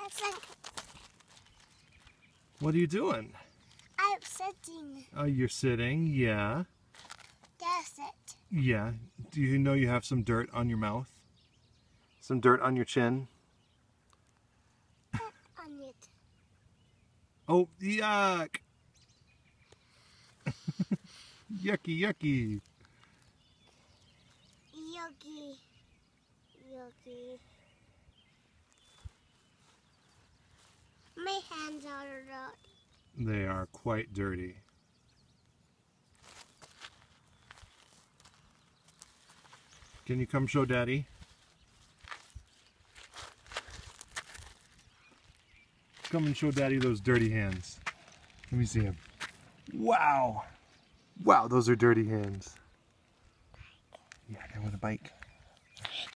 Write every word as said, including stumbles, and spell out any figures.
That's like What are you doing? I'm sitting. Oh, you're sitting, yeah. That's it. Yeah. Do you know you have some dirt on your mouth? Some dirt on your chin? On it. Oh, yuck! Yucky, yucky. Yucky. Yucky. My hands are dirty. They are quite dirty. Can you come show Daddy? Come and show Daddy those dirty hands. Let me see him. Wow! Wow, those are dirty hands. Yeah, I want a bike.